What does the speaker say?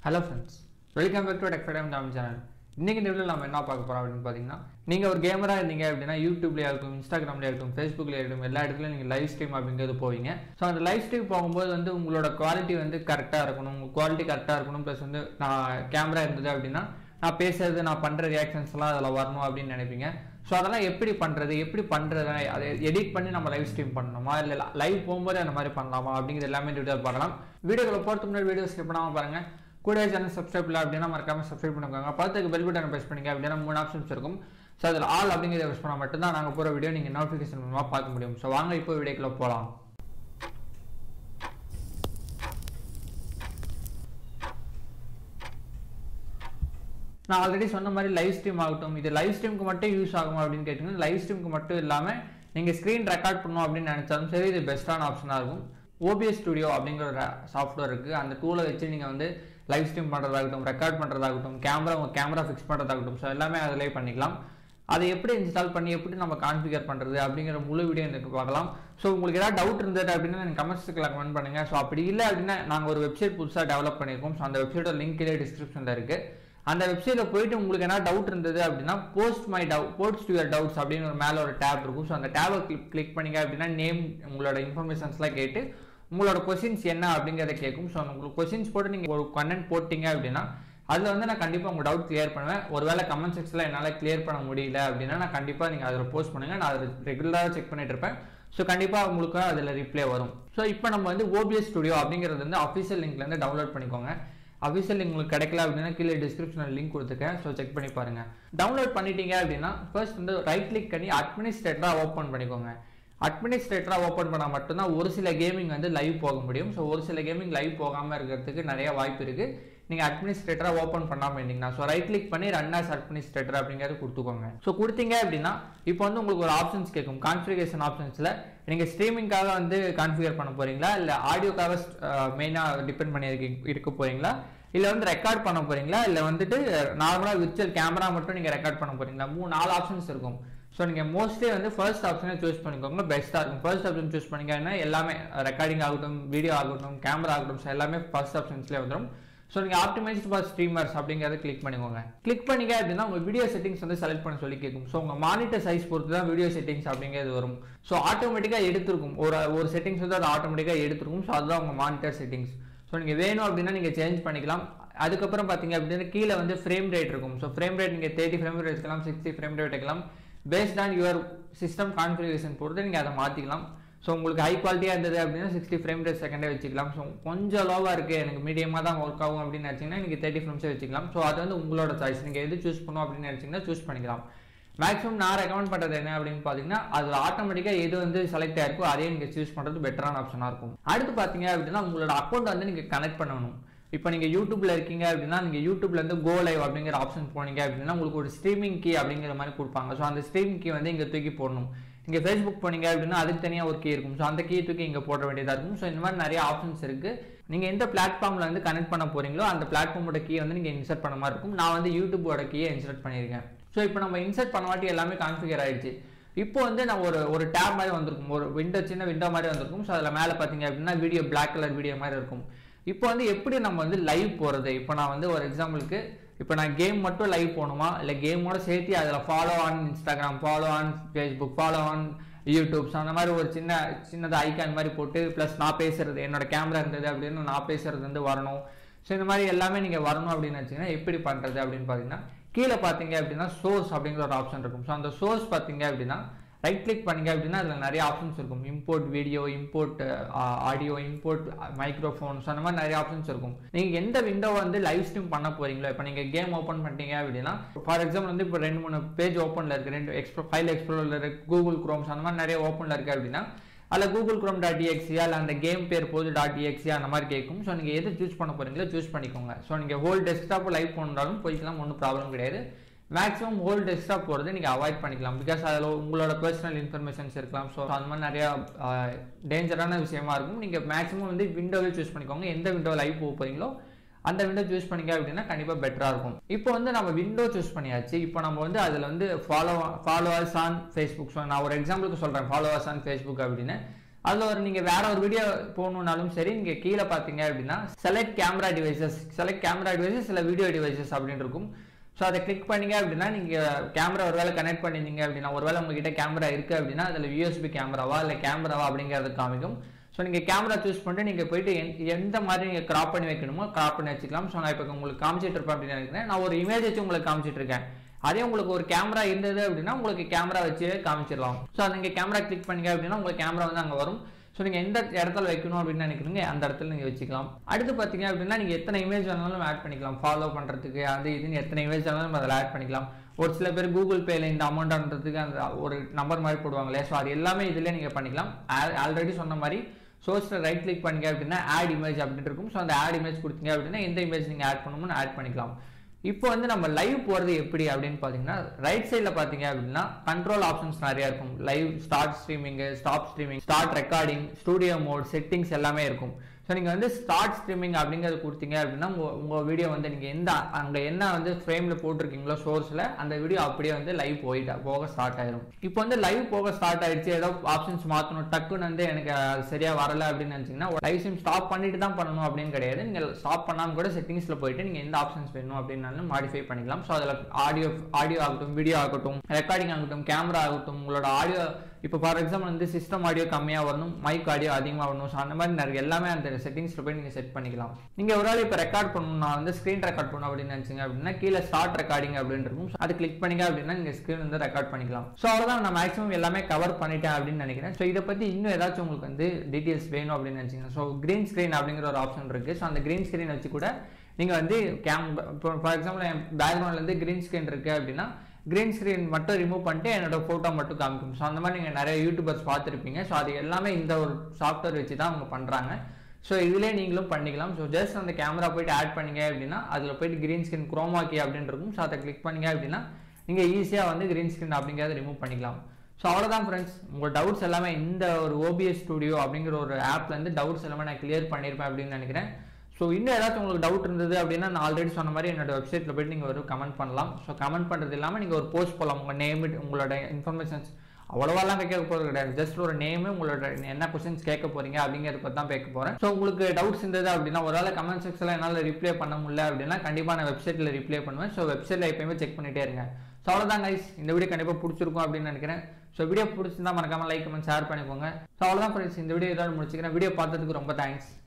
Hello friends, welcome back to TechFreedom channel. இன்னைக்கு இந்த வீடியோல நாம என்ன பார்க்க போறோம் அப்படினு பாத்தீங்கன்னா நீங்க ஒரு கேமரா இருந்தீங்க அப்படினா YouTubeல இருக்கும் Instagramல இருக்கும் Facebookல இருக்கும் எல்லா இடத்துலயும் நீங்க லைவ் ஸ்ட்ரீம் அப்படிங்கிறது போவீங்க சோ அந்த லைவ் ஸ்ட்ரீம் போகும்போது வந்து உங்களோட குவாலிட்டி வந்து கரெக்ட்டா இருக்கணும் உங்க குவாலிட்டி கரெக்ட்டா இருக்கணும் ப்ளஸ் வந்து நான் கேமரா இருந்தது அப்படினா நான் பேசுறது நான் பண்ற ரியாக்ஷன்ஸ் எல்லாம் அதல வரணும் அப்படி நினைப்பீங்க சோ அதெல்லாம் எப்படி பண்றது அதை எடிட் பண்ணி நம்ம லைவ் ஸ்ட்ரீம் பண்ணனுமா இல்ல லைவ் போகும்போது அந்த மாதிரி பண்ணலாமா அப்படிங்கறது எல்லாமே இந்த வீடியோல பார்க்கலாம் வீடியோக்குள்ள போறதுக்கு முன்னாடி வீடியோ ஸ்கிப் பண்ணாம பாருங்க கூட சேனல் சப்ஸ்கிரைப் பண்ணல அப்படினா மறக்காம சப்ஸ்கிரைப் பண்ணுங்க பக்கத்துக்கு பெல் பட்டனை பிரஸ் பண்ணுங்க அப்படினா மூணு ஆப்ஷன்ஸ் இருக்கும் சோ அதுல ஆல் அப்படிங்கறத பிரஸ் பண்ணா மட்டும் தான் நாங்க போற வீடியோ நீங்க நோட்டிஃபிகேஷன் மூலமா பார்க்க முடியும் சோ வாங்க இப்போ வீடியோக்குள்ள போலாம் நான் ஆல்ரெடி சொன்ன மாதிரி லைவ் ஸ்ட்ரீம் ஆகட்டும் இது லைவ் ஸ்ட்ரீமுக்கு மட்டும் யூஸ் ஆகுமா அப்படினு கேட்டிங்கன்னா லைவ் ஸ்ட்ரீமுக்கு மட்டும் இல்லாம நீங்க ஸ்கிரீன் ரெக்கார்ட் பண்ணனும் அப்படினு நினைச்சாலும் சரி இது பெஸ்டான ஆப்ஷனா இருக்கும் OBS ஸ்டுடியோ அப்படிங்கற ஒரு சாஃப்ட்வேர் இருக்கு அந்த டூலை வச்சு நீங்க வந்து லைவ் ஸ்ட்ரீம் பண்றதாகட்டும் ரெக்கார்ட் பண்றதாகட்டும் கேமரா ஃபிக்ஸ் பண்றதாகட்டும் சோ எல்லாமே அதிலே பண்ணிக்கலாம் அதை எப்படி இன்ஸ்டால் பண்ணி எப்படி நம்ம கான்ஃபிகர் பண்றது அப்படிங்கற முழு வீடியோ இந்த பார்க்கலாம் சோ உங்களுக்கு ஏதாவது டவுட் இருந்தது அப்படினா நீங்க கமெண்ட் செக்ஷன்ல கமெண்ட் பண்ணுங்க சோ அப்படி இல்ல அப்படினா நாங்க ஒரு வெப்சைட் புதுசா டெவலப் பண்ணிருக்கோம் சோ அந்த வெப்சைட்டோட லிங்க் கீழ டிஸ்கிரிப்ஷன்ல இருக்கு அந்த வெப்சைட்ல போய்ட்டு உங்களுக்கு என்ன டவுட் இருந்தது அப்படினா போஸ்ட் யுவர் டவுட்ஸ் அப்படின ஒரு மேல ஒரு tab இருக்கும் சோ அந்த tab-ஐ கிளிக் பண்ணீங்க அப்படினா நேம் உங்களோட இன்ஃபர்மேஷன்ஸ்லாம் கேட்டு உங்களோட क्वेश्चंस என்ன அப்படிங்கறத கேக்கும் சோ உங்களுக்கு क्वेश्चंस போட்டு நீங்க ஒரு கண்டென்ட் போட்டீங்க அப்படினா அதுல வந்து நான் கண்டிப்பா உங்க டவுட் கிளியர் பண்ணுவேன் ஒருவேளை கமெண்ட் செக்ஷன்ல என்னால கிளியர் பண்ண முடியல அப்படினா நான் கண்டிப்பா நீங்க அதல போஸ்ட் பண்ணுங்க நான் அதை ரெகுலரா செக் பண்ணிட்டு இருப்பேன் சோ கண்டிப்பா உங்களுக்கு அதுல ரிப்ளை வரும் சோ இப்போ நம்ம வந்து OBS ஸ்டுடியோ அப்படிங்கிறது வந்து ஆபீஷியல் லிங்க்ல இருந்து டவுன்லோட் பண்ணிக்கோங்க ஆபீஷியல் லிங்க் உங்களுக்கு கிடைக்கல அப்படினா கீழ டிஸ்கிரிப்ஷன்ல லிங்க் கொடுத்துக்கேன் சோ செக் பண்ணி பாருங்க டவுன்லோட் பண்ணிட்டீங்க அப்படினா ஃபர்ஸ்ட் வந்து ரைட் கிளிக் பண்ணி அட்மினிஸ்ட்ரேட்டரா ஓபன் பண்ணிக்கோங்க அட்மினிஸ்ட்ரேட்டரா ஓபன் பண்ணா மட்டும் தான் ஒரு சில கேமிங் வந்து லைவ் போக முடியும் சோ ஒரு சில கேமிங் லைவ் போகாம இருக்கிறதுக்கு நிறைய வாய்ப்பு இருக்கு நீங்க அட்மினிஸ்ட்ரேட்டரா ஓபன் பண்ணாம இருந்தீங்கன்னா சோ ரைட் கிளிக் பண்ணி ரன் as அட்மினிஸ்ட்ரேட்டர் அப்படிங்கறது கொடுத்துக்கோங்க சோ கொடுத்தீங்க அப்படினா இப்போ வந்து உங்களுக்கு ஒரு ஆப்ஷன்ஸ் கேக்கும் கான்ஃபிகரேஷன் ஆப்ஷன்ஸ்ல நீங்க ஸ்ட்ரீமிங்காக வந்து கான்ஃபிகர் பண்ண போறீங்களா இல்ல ஆடியோக்காக மெயினா டிபெண்ட் பண்ணி இருக்க போறீங்களா இல்ல வந்து ரெக்கார்ட் பண்ண போறீங்களா இல்ல வந்துட்டு நார்மலா விர்ச்சுவல் கேமரா மட்டும் நீங்க ரெக்கார்ட் பண்ண போறீங்களா நாலு ஆப்ஷன்ஸ் இருக்கும் சோ நீங்க மோஸ்ட்லி வந்து ஃபர்ஸ்ட் ஆப்ஷனை चूஸ் பண்ணிக்கோங்க பெஸ்டா இருக்கும் ஃபர்ஸ்ட் ஆப்ஷன் चूஸ் பண்ணீங்கன்னா எல்லாமே ரெக்கார்டிங் ஆகட்டும் வீடியோ ஆகட்டும் கேமரா ஆகட்டும் எல்லாமே ஃபர்ஸ்ட் ஆப்ஷன்ஸ்லயே வந்துரும் சோ நீங்க ஆப்டிமைஸ்ட் ஃபார் ஸ்ட்ரீமர்ஸ் அப்படிங்கறத கிளிக் பண்ணிக்கோங்க கிளிக் பண்ணீங்க அப்படினா உங்க வீடியோ செட்டிங்ஸ் வந்து செலக்ட் பண்ண சொல்லி கேக்கும் சோ உங்க மானிட்டர் சைஸ் பொறுத்து தான் வீடியோ செட்டிங்ஸ் அப்படிங்கிறது வரும் சோ ஆட்டோமேட்டிக்கா எடுத்துக்கும் ஒரு செட்டிங்ஸ் வந்து அது ஆட்டோமேட்டிக்கா எடுத்துக்கும் சோ அதுதான் உங்க மானிட்டர் செட்டிங்ஸ் சோ நீங்க வேணும் அப்படினா நீங்க சேஞ்ச் பண்ணிக்கலாம் அதுக்கு அப்புறம் பாத்தீங்க அப்படினா கீழ வந்து ஃப்ரேம் ரேட் இருக்கும் சோ ஃப்ரேம் ரேட் நீங்க 30 ஃப்ரேம் ரேட் வைக்கலாம் 60 ஃப்ரேம் ரேட் வைக்கலாம் based on your system configuration பொறுத்து நீங்க அதை மாத்திக்கலாம் சோ உங்களுக்கு ஹை குவாலிட்டியா இருந்தது அப்படினா 60 ஃப்ரேம் ரேட் செகண்டே வச்சுக்கலாம் சோ கொஞ்சம் லோவா இருக்கு எனக்கு மீடியமா தான் வர்க் ஆகும் அப்படி நினைச்சீங்கன்னா நீங்க 30 ஃப்ரேம்ஸ் வச்சுக்கலாம் சோ அது வந்து உங்களோட சாய்ஸ் நீங்க எது चूஸ் பண்ணனும் அப்படி நினைச்சீங்கன்னா चूஸ் பண்ணிக்கலாம் மேக்ஸिमम நான் ரெக்கமெண்ட் பண்றது என்ன அப்படினு பாத்தீங்கன்னா அது ஆட்டோமேட்டிக்கா எது வந்து செலக்ட் ஆயிருக்கோ அதே நீங்க चूஸ் பண்றது பெட்டரான ஆப்ஷனா இருக்கும் அடுத்து பாத்தீங்க அப்படினா உங்களோட அக்கவுண்ட் வந்து நீங்க கனெக்ட் பண்ணனும் இப்போ நீங்க YouTubeல இருக்கீங்க அப்படினா நீங்க YouTubeல இருந்து கோ லைவ் அப்படிங்கற ஆப்ஷன் போனீங்க அப்படினா உங்களுக்கு ஒரு ஸ்ட்ரீமிங் கீ அப்படிங்கற மாதிரி கொடுப்பாங்க சோ அந்த ஸ்ட்ரீமிங் கீ வந்து இங்க தூக்கி போடணும் நீங்க Facebook போனீங்க அப்படினா அதுக்கு தனியா ஒரு கீ இருக்கும் சோ அந்த கீ தூக்கி இங்க போட வேண்டியதா இருக்கும் சோ இந்த மாதிரி நிறைய ஆப்ஷன்ஸ் இருக்கு நீங்க எந்த பிளாட்ஃபார்ம்ல வந்து கனெக்ட் பண்ண போறீங்களோ அந்த பிளாட்ஃபார்மோட கீ வந்து நீங்க இன்சர்ட் பண்ண மாதிரி இருக்கும் நான் வந்து YouTubeோட கீயை இன்சர்ட் பண்ணிருக்கேன் சோ இப்போ நம்ம இன்சர்ட் பண்ணவாட்டி எல்லாமே கான்ஃபிகர் ஆயிடுச்சு இப்போ வந்து நான் ஒரு tab மாதிரி வந்திருக்கும் ஒரு விண்டோ சின்ன விண்டோ மாதிரி வந்திருக்கும் சோ அதுல மேல பாத்தீங்க அப்படினா வீடியோ Black கலர் வீடியோ மாதிரி இருக்கும் இப்போ வந்து எப்படி நம்ம வந்து லைவ் போறது இப்போ நான் வந்து ஒரு எக்ஸாம்பிளுக்கு இப்போ நான் கேம் மட்டும் லைவ் போணுமா இல்ல கேமோட சேர்த்து அதுல follow on Instagram follow on Facebook follow on YouTube அந்த மாதிரி ஒரு சின்னதா ஐகான் மாதிரி போட்டு பிளஸ் நான் பேசுறது என்னோட கேமரா இருந்தது அப்படினு நான் பேசுறது வந்து வரணும் சோ இந்த மாதிரி எல்லாமே நீங்க வரணும் அப்படி நினைச்சீங்கன்னா எப்படி பண்றது அப்படினு பாத்தீங்கன்னா கீழ பாத்தீங்க அப்படினா சோர்ஸ் அப்படிங்கற ஒரு ஆப்ஷன் இருக்கும் சோ அந்த சோர்ஸ் பாத்தீங்க அப்படினா ரைட் கிளிக் பண்ணீங்க அப்படினா அதுல நிறைய ஆப்ஷன்ஸ் இருக்கும் import video import audio import microphones அந்த மாதிரி நிறைய ஆப்ஷன்ஸ் இருக்கும் நீங்க எந்த விண்டோ வந்து லைவ் ஸ்ட்ரீம் பண்ண போறீங்களோ இப்போ நீங்க கேம் ஓபன் பண்ணிட்டீங்க அப்படினா ஃபார் எக்ஸாம்பிள் வந்து இப்போ 2-3 பேஜ் ஓபன்ல இருக்கு ரெண்டு ஃபைல் எக்ஸ்ப்ளோரர்ல இருக்கு Google Chrome அந்த மாதிரி நிறைய ஓபன்ல இருக்கு அப்படினா அல்ல Google Chrome.exe அல்ல அந்த கேம் பேர் போது .exe அந்த மாதிரி கேக்கும் சோ நீங்க எது चूஸ் பண்ண போறீங்களோ चूஸ் பண்ணிக்கோங்க சோ நீங்க ஹோல் டெஸ்க்டாப் லைவ் பண்ணாலும் போய்க்கலாம் ஒண்ணும் ப்ராப்ளம் கிடையாது மேக்ஸिमम ஹோல் டெஸ்க்டாப் போறது நீங்க அவாய்ட் பண்ணிக்கலாம் பிகாஸ் அதுல உங்களோட பர்சனல் இன்ஃபர்மேஷன்ஸ் இருக்கலாம் சோ அந்த மாதிரி நிறைய டேஞ்சரான விஷயமா இருக்கும் நீங்க மேக்ஸिमम வந்து விண்டோவை चूஸ் பண்ணிக்கோங்க எந்த விண்டோ லைவ் போறீங்களோ அந்த விண்டோ चूஸ் பண்ணீங்க அப்படினா கண்டிப்பா பெட்டரா இருக்கும் இப்போ வந்து நம்ம விண்டோ चूஸ் பண்ணியாச்சு இப்போ நம்ம வந்து அதுல வந்து ஃபாலோவர்ஸ் ஆன் Facebook சோ நான் ஒரு எக்ஸாம்பிளுக்கு சொல்றேன் ஃபாலோவர்ஸ் ஆன் Facebook அப்படினு அதில் ஒரு நீங்கள் வேற ஒரு வீடியோ போகணுன்னாலும் சரி, நீங்கள் கீழே பார்த்தீங்க அப்படின்னா செலக்ட் கேமரா டிவைசஸ் இல்லை வீடியோ டிவைசஸ் அப்படின்னு இருக்கும். ஸோ அதை கிளிக் பண்ணீங்க அப்படின்னா நீங்கள் கேமரா ஒரு வேளை கனெக்ட் பண்ணியிருந்தீங்க அப்படின்னா, ஒரு வேளை உங்ககிட்ட கேமரா இருக்குது அப்படின்னா அதில் யூஎஸ்பி கேமராவா இல்லை கேமராவா அப்படிங்கிறது காமிக்கும். ஸோ நீங்கள் கேமரா சூஸ் பண்ணிட்டு நீங்கள் போயிட்டு எந்த மாதிரி நீங்கள் கிராப் பண்ணி வைக்கணுமோ கிராப் பண்ணி வச்சுக்கலாம். ஸோ நான் இப்போ உங்களுக்கு காமிச்சிட்டு இருப்பேன் அப்படின்னு நினைக்கிறேன். நான் ஒரு இமேஜ் வச்சு உங்களுக்கு காமிச்சிட்டு இருக்கேன். அதே உங்களுக்கு ஒரு கேமரா இருந்தது அப்படின்னா உங்களுக்கு கேமரா வச்சு காமிச்சிடலாம். ஸோ நீங்கள் கேமரா கிளிக் பண்ணீங்க அப்படின்னா உங்களுக்கு கேமரா வந்து அங்கே வரும். ஸோ நீங்கள் எந்த இடத்துல வைக்கணும் அப்படின்னு நினைக்கிறீங்க அந்த இடத்துல நீங்கள் வச்சுக்கலாம். அடுத்து பார்த்தீங்க அப்படின்னா நீங்கள் எத்தனை இமேஜ் வேணாலும் ஆட் பண்ணிக்கலாம். ஃபாலோ பண்ணுறதுக்கு அது இதுன்னு எத்தனை இமேஜ் வேணாலும் அதில் ஆட் பண்ணிக்கலாம். ஒரு சில பேர் கூகுள் பேல இந்த அமௌண்ட்ன்றதுக்கு அந்த ஒரு நம்பர் மாதிரி போடுவாங்களே, ஸோ அது எல்லாமே இதில் நீங்கள் பண்ணிக்கலாம். ஆல்ரெடி சொன்ன மாதிரி சோர்ஸில் ரைட் கிளிக் பண்ணீங்க அப்படின்னா ஆட் இமேஜ் அப்படின்னு இருக்கும். ஸோ அந்த ஆட் இமேஜ் கொடுத்தீங்க அப்படின்னா எந்த இமேஜ் நீங்கள் ஆட் பண்ணணும்னு ஆட் பண்ணிக்கலாம். இப்போ வந்து நம்ம லைவ் போகிறது எப்படி அப்படின்னு பார்த்தீங்கன்னா, ரைட் சைடில் பார்த்தீங்க அப்படின்னா கண்ட்ரோல் ஆப்ஷன்ஸ் நிறையா இருக்கும். Live, start streaming, stop streaming, start recording, studio mode, settings எல்லாமே இருக்கும். ஸோ நீங்கள் வந்து ஸ்டார்ட் ஸ்ட்ரீமிங் அப்படிங்கிறது கொடுத்தீங்க அப்படின்னா உங்கள் வீடியோ வந்து நீங்கள் அங்கே என்ன வந்து ஃப்ரேமில் போட்டிருக்கீங்களோ சோர்ஸில் அந்த வீடியோ அப்படியே வந்து லைவ் போக ஸ்டார்ட் ஆயிடும். இப்போ வந்து லைவ் போக ஸ்டார்ட் ஆயிடுச்சு, ஏதோ ஆப்ஷன்ஸ் மாற்றணும், டக்குன்னு வந்து எனக்கு சரியாக வரலை அப்படின்னு நினச்சிங்கன்னா லைவ் ஸ்ட்ரீம் ஸ்டாப் பண்ணிட்டு தான் பண்ணணும் அப்படின்னு கிடையாது. நீங்கள் ஸ்டாப் பண்ணாமல் கூட செட்டிங்ஸில் போயிட்டு நீங்கள் எந்த ஆப்ஷன்ஸ் வேணும் அப்படின்னாலும் மாடிஃபை பண்ணிக்கலாம். ஸோ அதில் ஆடியோ ஆகட்டும், வீடியோ ஆகட்டும், ரெக்கார்டிங் ஆகட்டும், கேமரா ஆகட்டும், உங்களோட ஆடியோ இப்போ ஃபார் எக்ஸாம்பிள் வந்து சிஸ்டம் ஆடியோ கம்மியாக வரணும், மைக் ஆடியோ அதிகமாக வரணும். ஸோ அந்த மாதிரி நிறைய எல்லாமே அந்த செட்டிங்ஸில் போய் நீங்கள் செட் பண்ணிக்கலாம். நீங்கள் ஒரு ஆள் இப்போ ரெக்கார்ட் பண்ணணும், நான் வந்து ஸ்க்ரீன் ரெக்கார்ட் பண்ணணும் அப்படின்னு நினச்சிங்க அப்படின்னா கீழே ஸ்டார்ட் ரெக்கார்டிங் அப்படின்னு இருக்கும். அது கிளிக் பண்ணிங்க அப்படின்னா நீங்கள் ஸ்க்ரீன் வந்து ரெக்கார்ட் பண்ணிக்கலாம். ஸோ அவ்வளோதான், நான் மேக்ஸிமம் எல்லாமே கவர் பண்ணிட்டேன் அப்படின்னு நினைக்கிறேன். ஸோ இதை பற்றி இன்னும் ஏதாச்சும் உங்களுக்கு வந்து டீட்டெயில்ஸ் வேணும் அப்படின்னு நினச்சிங்க, ஸோ கிரீன் ஸ்க்ரீன் அப்படிங்கிற ஒரு ஆப்ஷன் இருக்குது. ஸோ அந்த கிரீன் ஸ்க்ரீன் வச்சு கூட நீங்கள் வந்து ஃபார் எக்ஸாம்பிள் என் பேக்ரவுண்ட்லேருந்து கிரீன் ஸ்க்ரீன் இருக்குது அப்படின்னா கிரீன் ஸ்க்ரீன் மட்டும் ரிமூவ் பண்ணிட்டு என்னோட ஃபோட்டோ மட்டும் காமிக்கும். ஸோ அந்த மாதிரி நீங்கள் நிறைய யூடியூபர்ஸ் பார்த்துருப்பீங்க. ஸோ அது எல்லாமே இந்த ஒரு சாஃப்ட்வேர் வச்சு தான் அவங்க பண்ணுறாங்க. ஸோ இதிலே நீங்களும் பண்ணிக்கலாம். ஸோ ஜஸ்ட் அந்த கேமரா போய்ட்டு ஆட் பண்ணிங்க அப்படின்னா அதில் போய்ட்டு கிரீன் ஸ்க்ரீன் குரோமாக்கி அப்படின்னு இருக்கும். ஸோ அதை கிளிக் பண்ணிங்க அப்படின்னா நீங்கள் ஈஸியாக வந்து கிரீன் ஸ்க்ரீன் அப்படிங்கிறத ரிமூவ் பண்ணிக்கலாம். ஸோ அவ்வளோதான் ஃப்ரெண்ட்ஸ், உங்கள் டவுட்ஸ் எல்லாமே இந்த ஒரு OBS ஸ்டுடியோ அப்படிங்கிற ஒரு ஆப்லேருந்து டவுட்ஸ் எல்லாமே நான் கிளியர் பண்ணியிருப்பேன் அப்படின்னு நினைக்கிறேன். ஸோ இன்னும் ஏதாச்சும் உங்களுக்கு டவுட் இருந்தது அப்படின்னா நான் ஆல்ரெடி சொன்ன மாதிரி என்னோட வெப்சைட்டில் போய்ட்டு நீங்கள் ஒரு கமெண்ட் பண்ணலாம். ஸோ கமெண்ட் பண்ணுறது இல்லாமல் நீங்கள் ஒரு போஸ்ட் போடலாம். உங்கள் நேம், உங்களோட இன்ஃபர்மேஷன்ஸ் அவ்வளோவாலாம் கேட்க போகிறது கிடையாது. ஜஸ்ட் ஒரு நேமு, உங்களோட என்ன கொஸ்டின்ஸ் கேட்க போகிறீங்க அப்படிங்கிறத பற்றி தான் கேட்க போகிறேன். ஸோ உங்களுக்கு டவுட்ஸ் இருந்தது அப்படின்னா ஒரு வேளை கமெண்ட் செக்ஷனில் என்னால் ரிப்ளை பண்ண முடியல அப்படின்னா கண்டிப்பாக நான் வெப்சைட்டில் ரிப்ளை பண்ணுவேன். ஸோ வெப்சைட்டில் எப்பயுமே செக் பண்ணிகிட்டே இருங்க. ஸோ அவ்வளோதான் கைஸ், இந்த வீடியோ கண்டிப்பாக பிடிச்சிருக்கும் அப்படின்னு நினைக்கிறேன். ஸோ வீடியோ பிடிச்சிருந்தா மறக்காமல் லைக், கமெண்ட், ஷேர் பண்ணிக்கோங்க. ஸோ அவ்வளோதான் ஃப்ரெண்ட்ஸ், இந்த வீடியோ இதோட முடிச்சுக்கிறேன். வீடியோ பார்த்ததுக்கு ரொம்ப தேங்க்ஸ்.